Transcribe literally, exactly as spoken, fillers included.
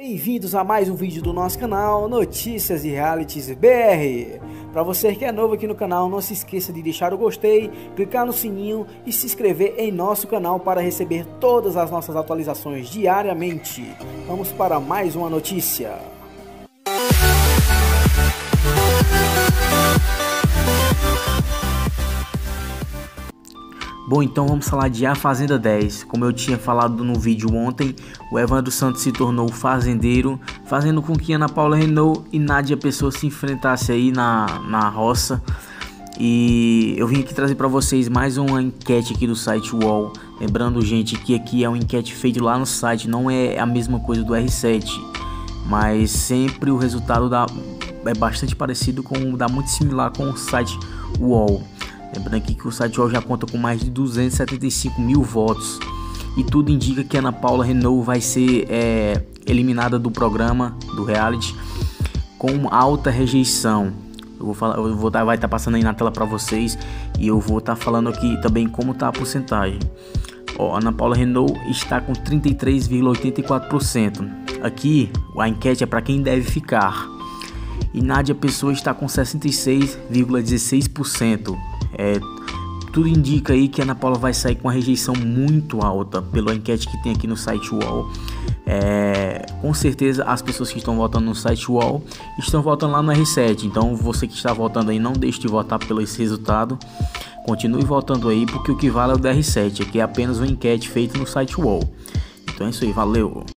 Bem-vindos a mais um vídeo do nosso canal Notícias e Realities B R. Para você que é novo aqui no canal, não se esqueça de deixar o gostei, clicar no sininho e se inscrever em nosso canal para receber todas as nossas atualizações diariamente. Vamos para mais uma notícia. Bom, então vamos falar de A Fazenda dez. Como eu tinha falado no vídeo ontem, o Evandro Santos se tornou fazendeiro, fazendo com que Ana Paula Renault e Nádia Pessoa se enfrentassem aí na, na roça. E eu vim aqui trazer para vocês mais uma enquete aqui do site U O L. Lembrando, gente, que aqui é uma enquete feita lá no site, não é a mesma coisa do R sete. Mas sempre o resultado dá, é bastante parecido, com, dá muito similar com o site U O L. Lembrando aqui que o site U O L já conta com mais de duzentos e setenta e cinco mil votos. E tudo indica que Ana Paula Renault vai ser é, eliminada do programa, do reality, com alta rejeição. Eu vou falar, eu vou tá, vai estar tá passando aí na tela para vocês. E eu vou estar tá falando aqui também como está a porcentagem. Ó, Ana Paula Renault está com trinta e três vírgula oitenta e quatro por cento. Aqui a enquete é para quem deve ficar. E Nádia Pessoa está com sessenta e seis vírgula dezesseis por cento. É, tudo indica aí que a Ana Paula vai sair com uma rejeição muito alta pela enquete que tem aqui no site U O L. É, com certeza as pessoas que estão votando no site U O L estão votando lá no R sete. Então você que está votando aí, não deixe de votar pelo esse resultado. Continue votando aí, porque o que vale é o do R sete. Aqui é apenas uma enquete feita no site U O L. Então é isso aí, valeu!